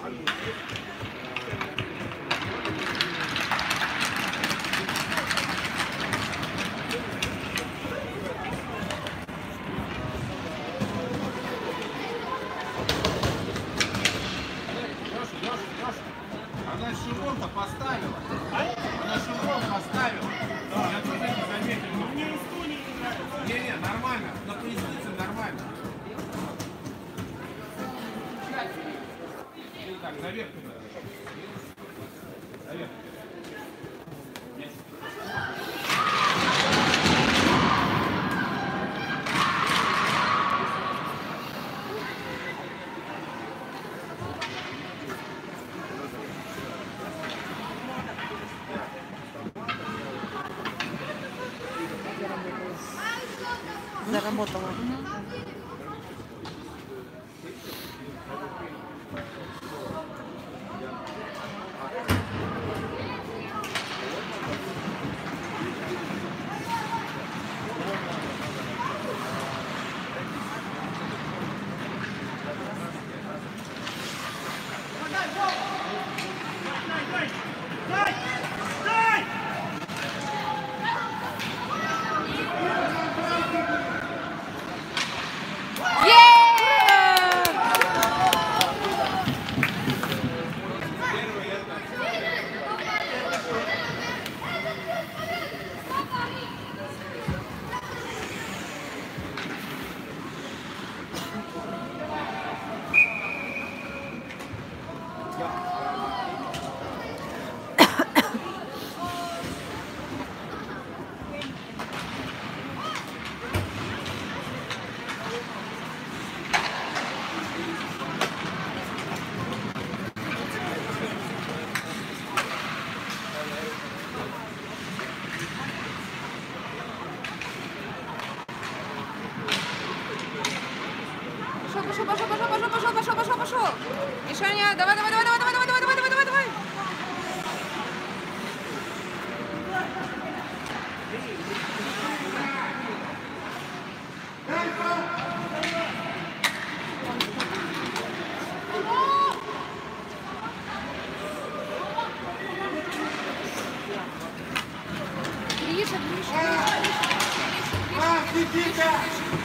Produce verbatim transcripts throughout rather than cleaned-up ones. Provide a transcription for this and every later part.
Она широкко поставила. Она широкко поставила. Я тоже не заметил. Но мне Эстония не нравится. Не-не, нормально. На пояснице нормально. Так, наверх туда. Наверх. Заработала. Пошел, пошел, пошел, пошел, пошел, пошел, пошел, пошел. Мишаня, давай, давай, давай, давай, давай, давай, давай, давай, давай, давай. Ближе, ближе, ближе, ближе, ближе.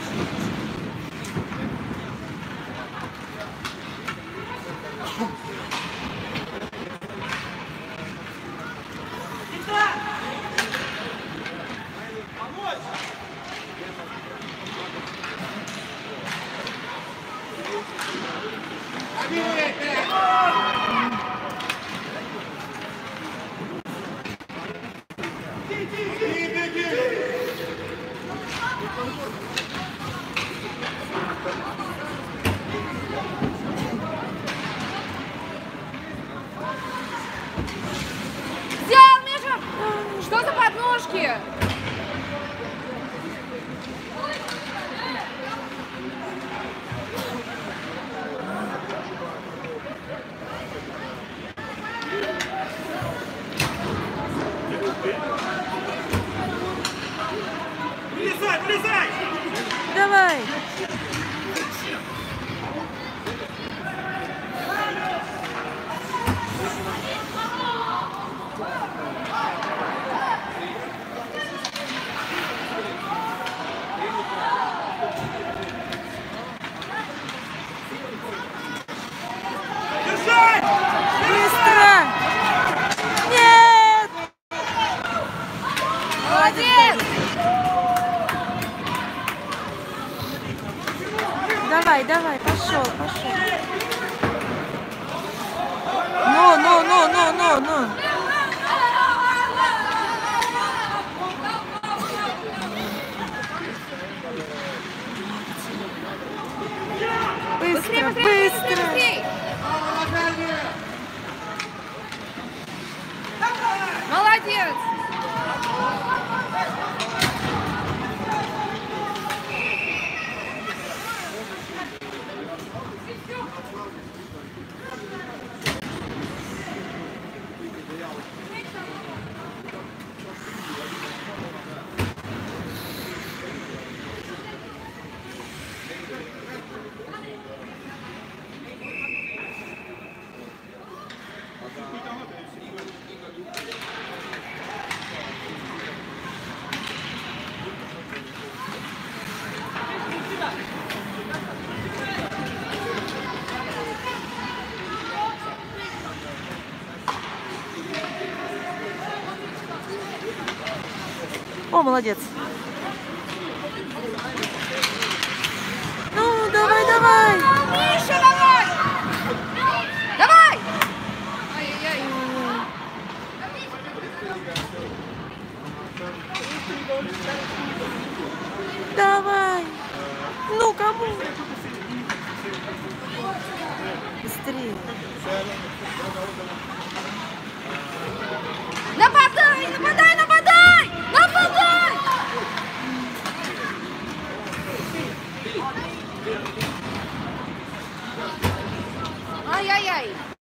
Взял, Миша! Что за подножки? Вылезай, вылезай! Давай! Держай! Быстро! Нет! Молодец! О, молодец. Ну, давай, давай. Миша, давай! Давай! Ай-яй-яй. Давай. Ну, кому? Быстрее. Нападай, нападай, нападай! Нападай! Ай-яй-яй.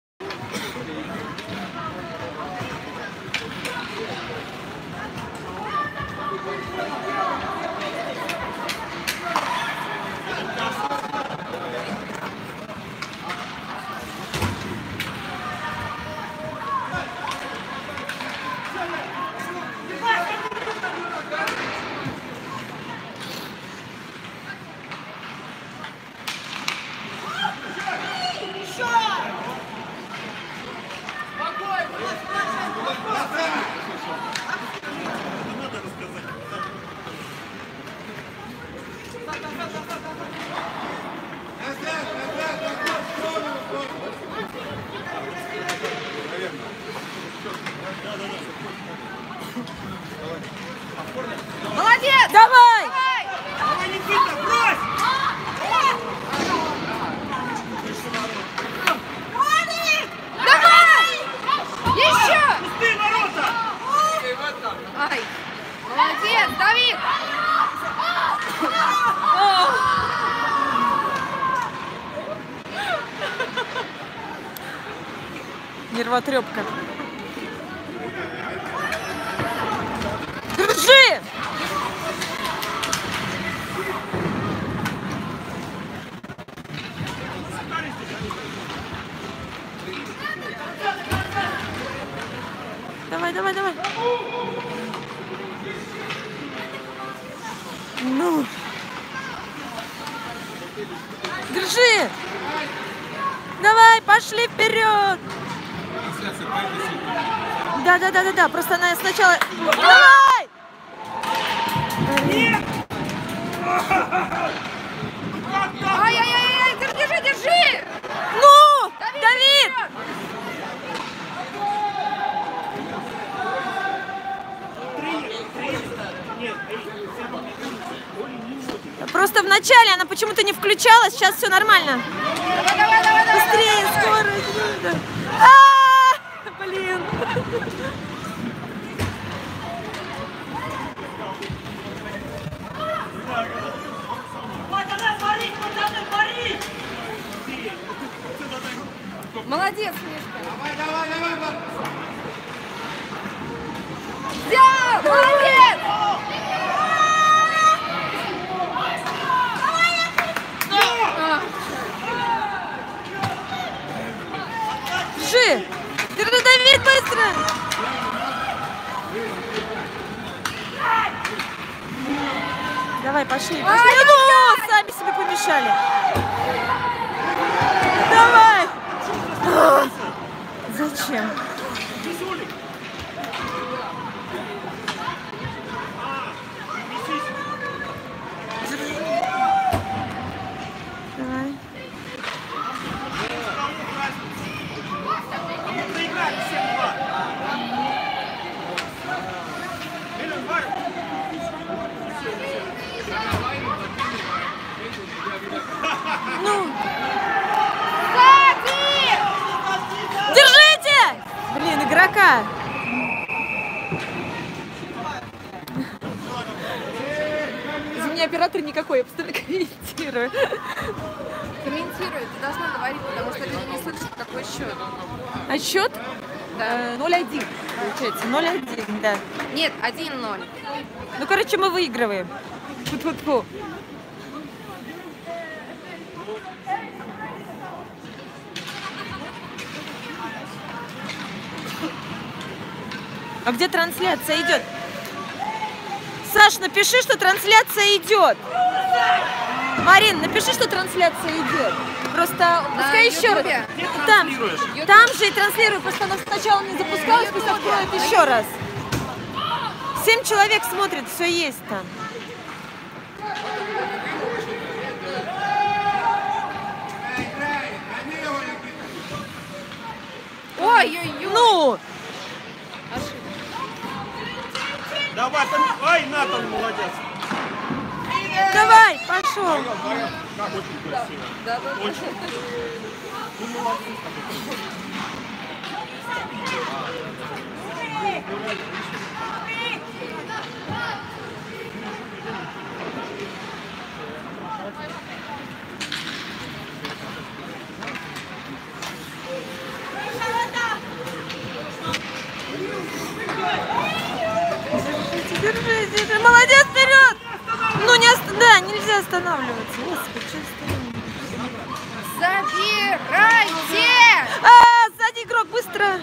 Молодец! Давай! Давай! Давай, Никита, брось! Давай! Еще! Пустые ворота! Ай! Молодец, Давид! Нервотрепка. Держи! Давай, давай, давай. Ну. Держи! Давай, пошли вперед! Да, да, да, да, да. Просто она сначала. Давай! Ай-яй-яй-яй! Держи, держи! Ну! Давид! Давид! Просто в начале она почему-то не включалась, сейчас все нормально. Давай, давай, давай, давай! Быстрее, давай, давай. скорость. А, блин. Пацаны, смотри, пацаны, смотри! Молодец, Мишка! Давай, давай, давай, давай. Взял! Молодец! А, Держи! Держи, Давид, быстро! Давай, пошли, пошли. Ай, Ну, сами себе помешали. Давай! А, зачем? Давай. Проиграли семь-два. Ну, Сзади! держите! Блин, игрока. Извини, оператор никакой, я постоянно комментирую. Комментируй, ты должна говорить, потому что люди не слышат, какой счет. А счет? Да. ноль один, получается. ноль один, да. Нет, один ноль. Ну, короче, мы выигрываем. Фу-фу-фу. А где трансляция идет? Саш, напиши, что трансляция идет. Марин, напиши, что трансляция идет. Просто пускай еще раз. Ютубе? Там, Ютуб. там же и транслирую, просто она сначала не запускалась, пусть откроет еще раз. Семь человек смотрит, все есть там. Ой-ой-ой. Ну! Давай, там... Ай, Натан, молодец. Давай, пошел. Очень красиво. Да, да, да. Очень. Держи, держи. Молодец, вперед! Ну, не ост... да, нельзя останавливаться. Господи, что останавливаться? Забирайте! А, сзади игрок, быстро!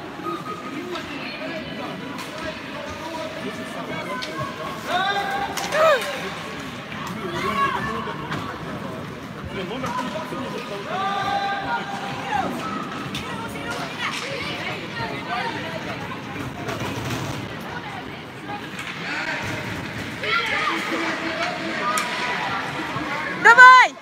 Давай!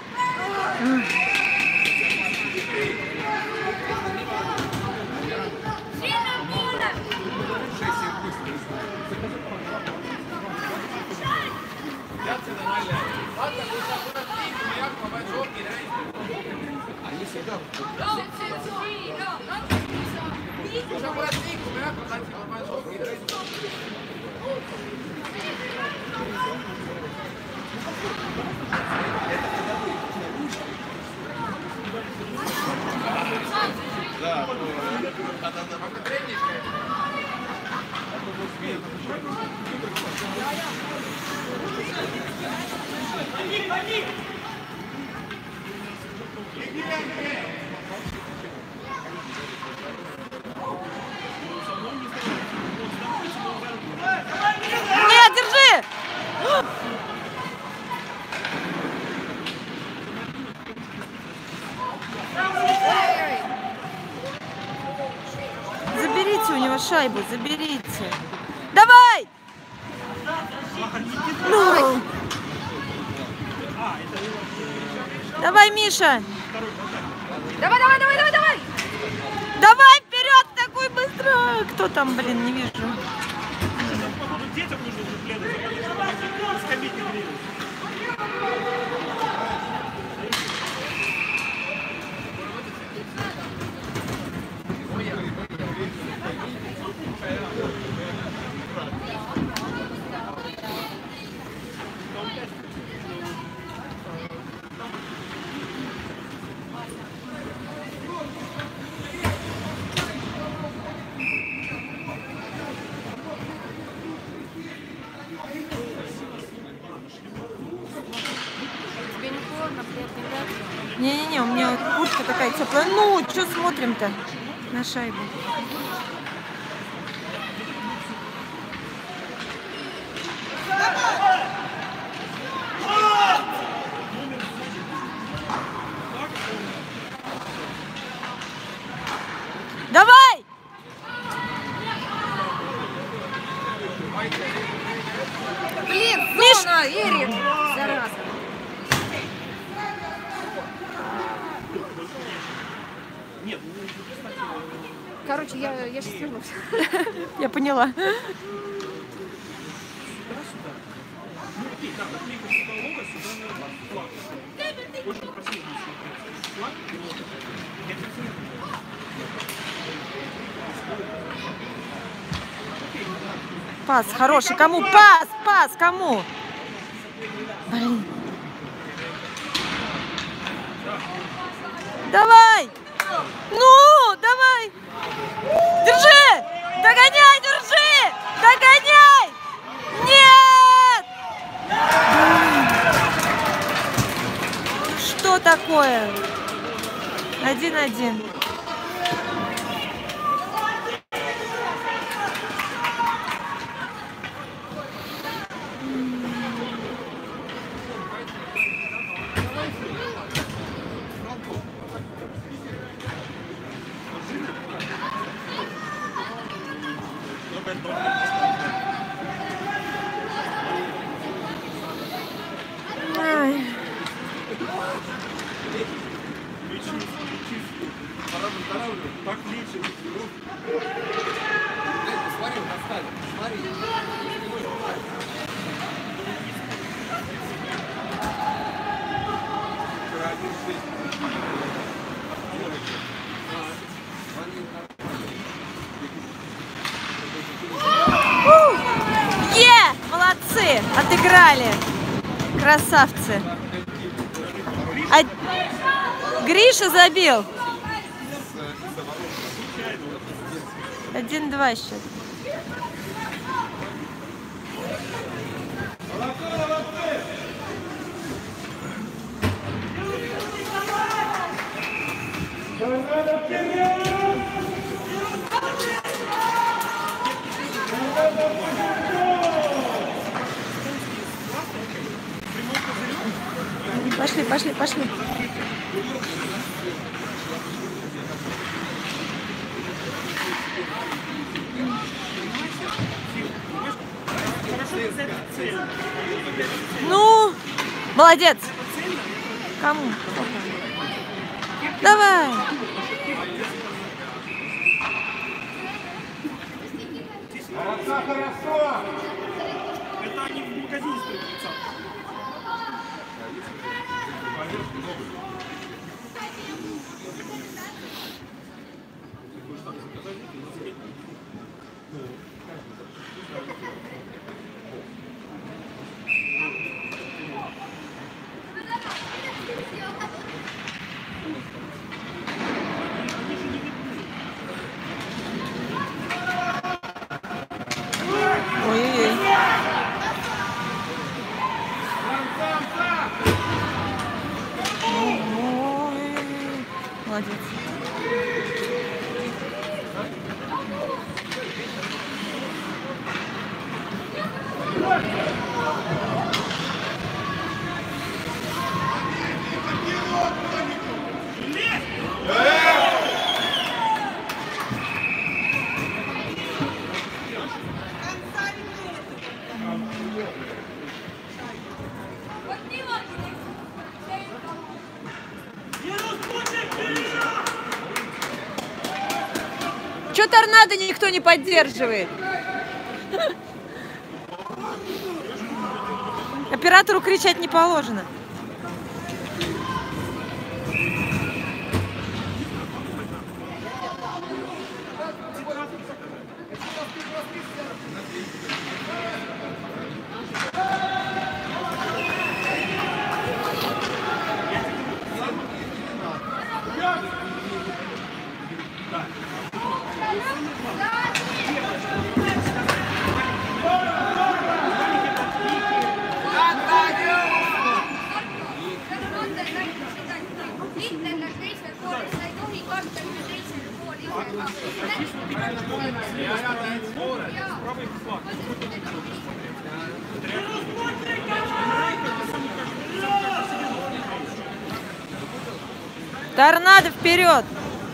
Нет, держи! Заберите у него шайбу, заберите. Давай! Ну. Давай, Миша! Давай, давай, давай, давай, давай! Давай вперед, такой быстро! Кто там, блин, не вижу. Детям нужно уже плену. Скамейки греют. Тебе не холодно, приятно играть? Не-не-не, у меня куртка такая теплая. Ну, что смотрим-то на шайбу? Давай! Блин, Миш! зона, Эрик! Зараза. Короче, я, я сейчас вернусь. Я поняла. Пас хороший. Кому? Пас! Пас! Кому? Блин. Давай! Ну, давай! Держи! Догоняй, держи! Догоняй! Нет! Что такое? Один-один. останавливать. Так лечит. Смотри, он оставил. Смотри. Е! Молодцы! Отыграли! Красавцы! А... Гриша забил! Один-два счет. Пошли, пошли, пошли. Ну, молодец. Кому? Давай. Молодца, хорошо. Это они в магазине стоят тридцать. Ой-ой-ой. Молодец. Чё торнадо никто не поддерживает? Оператору кричать не положено. Торнадо вперед!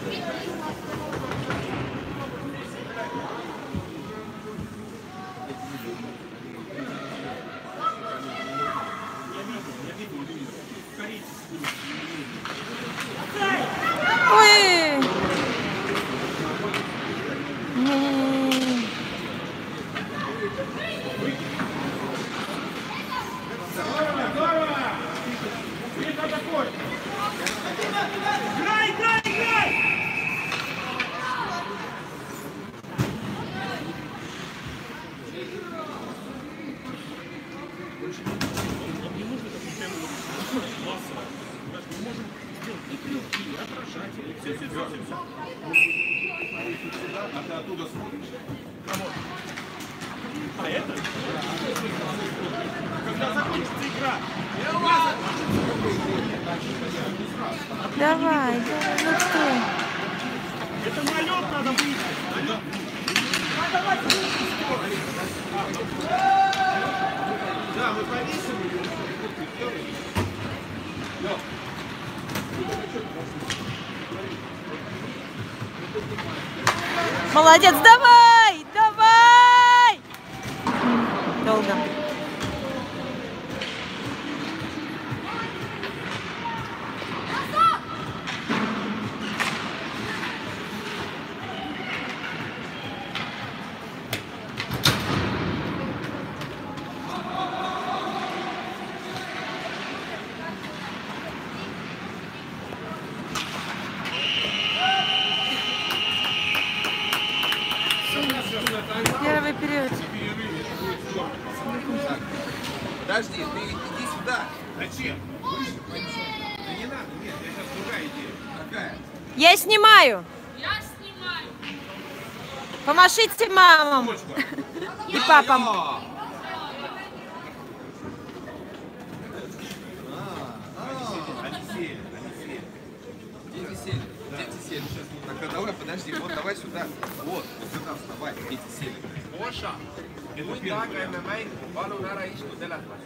Ой! Не-не-не. Играй, играй, играй! А ты оттуда смотришь? А это? Когда закончится игра. Давай, давай, ну что? Это на лед надо выйти. Да, мы повесим. Молодец, давай, давай! Долго. перерыв. Подожди, ты иди сюда. Зачем? Выше, повыше. Да не надо, нет, я сейчас другая идея. Какая? Я снимаю. Я снимаю. Помашите мамам и папам. Алло. Они сели, они сели. Дети сели, дети сели. Так, а давай, подожди, вот давай сюда. Вот, вот сюда вставай, дети сели. Osa, kui tagaime mängu, palun ära istu telefoni.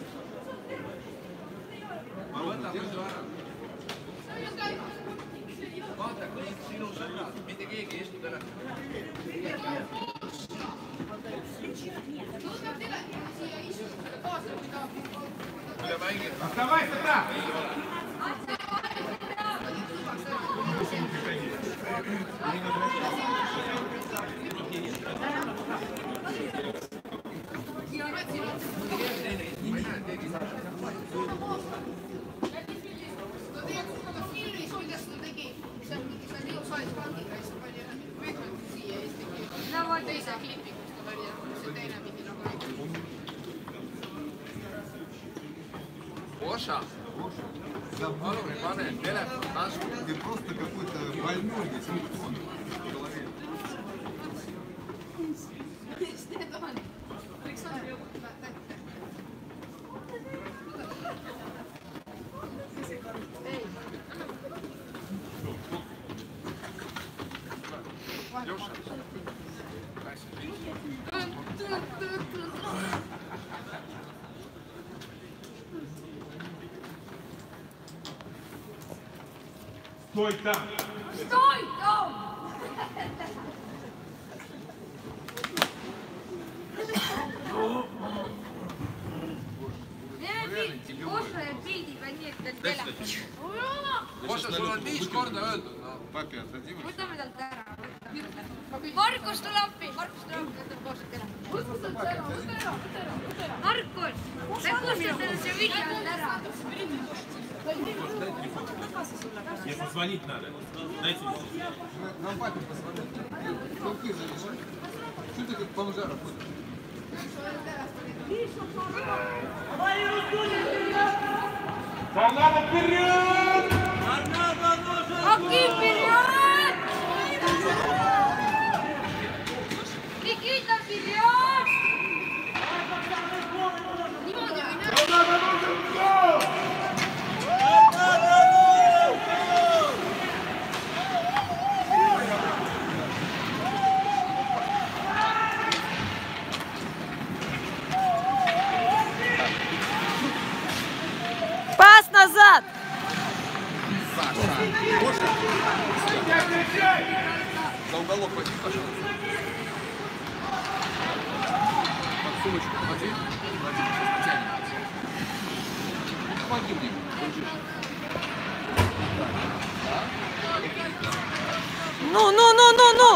Ma võtan muidu ära. Vaata, kõik sinu sõbrad, mitte keegi ei istu telefoni. Üle mängib. Вставай сюда! teise klipi, kus ta oli, see teine pidi nagu Osa, palun pane telefon tasku. Ты просто какой-то больной телефон в голове. Леша. Стой там! Стой там! Osa, sul on viis korda öeldud. Papi, отойди. Võtame talt ära. Markus tule appi, Markus tule appi, võtame koos ära. Võta talt ära, võta ära, võta ära, võta ära. Markus, me kustutame see video ära. Мне позвонить надо. Дайте мне. Нам папе позвонить. Руки завешай. Что ты как бомжара ходишь? Канада вперед! Окей, вперед! Никита, вперед! Пас назад! За уголок возьми, пожалуйста. Под сумочку клади. Клади, сейчас потянем. Помоги мне, держишь. Ну, ну, ну, ну, ну!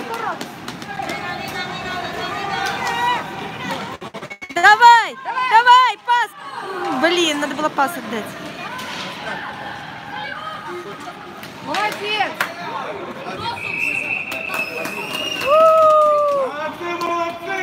Давай! Давай, пас! Блин, надо было пас отдать. Молодец! Молодцы, молодцы!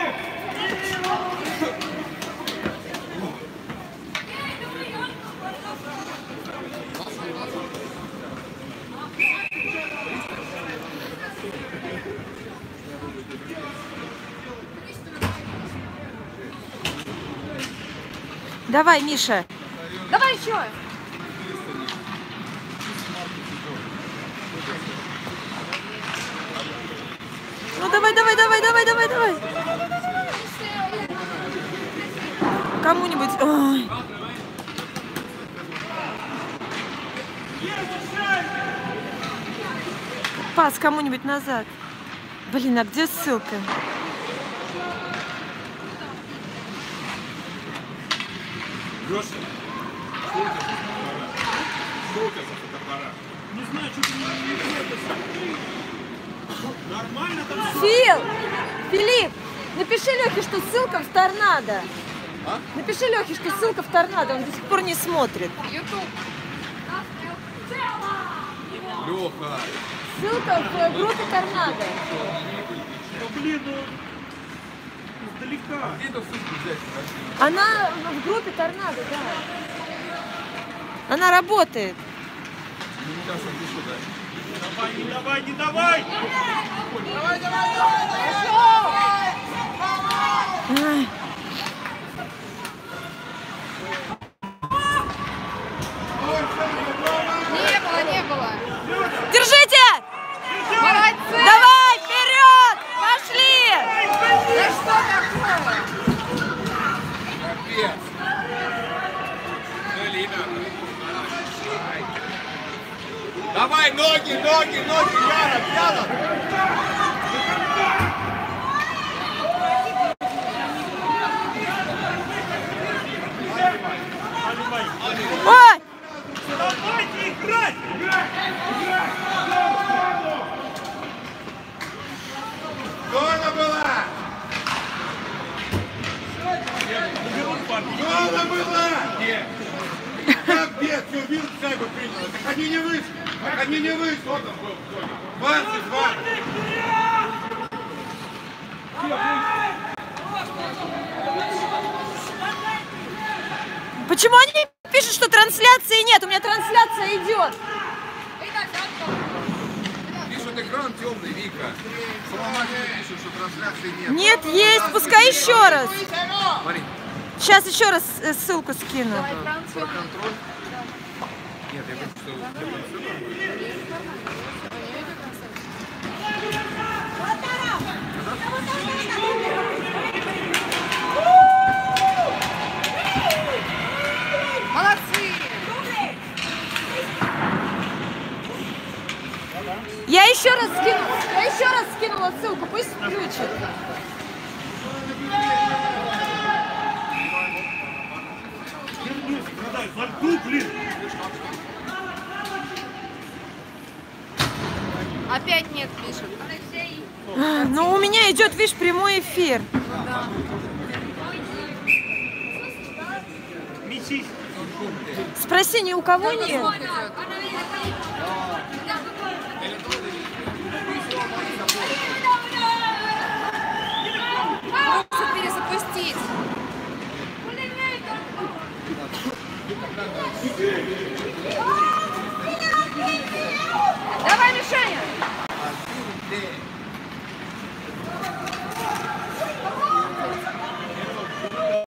Давай, Миша. Давай еще! Ну давай, давай, давай, давай, давай, давай. Кому-нибудь. Ой. Пас кому-нибудь назад. Блин, а где ссылка? Леша, сколько за фотоаппарат? Не знаю, что ты не нормально там все. Фил! Филипп! Напиши Лехе, что ссылка в торнадо. А? Напиши Лехе, что ссылка в торнадо. Он до сих пор не смотрит. Ютуб. Леха. Ссылка в группе торнадо. Ну, блин, ну... издалека. Где эту ссылку взять? Она в группе торнадо, да. Она работает. Ну, сейчас напишу, да. Давай, не давай, не давай! Ай. Не было, не было. Держите! Молодцы! Давай, вперед! Пошли! Да что такое? Капец. Галина. Давай, ноги, ноги, ноги, Яра, Яра. Ой! Давайте играть! Зона была! Зона была! Где? Капец, все, вил шайбу принял. Так они не вышли. Так они не вышли. Кто там был в зоне? двадцать два. Почему они пишут, что трансляции нет? У меня трансляция идет. Пишут, экран темный, Вика. Самоматики пишут, что трансляции нет. Нет, есть. Пускай еще раз. Смотри. Сейчас еще раз э, ссылку скину. Про контроль. Нет, я хочу, что... Молодцы! Я еще раз скинула. Я еще раз скинула ссылку. Пусть включит. Во рту, блин! Опять нет, пишут. Ну, у меня идет, видишь, прямой эфир. Мечись! Спроси, ни у кого нет? Просто перезапустить.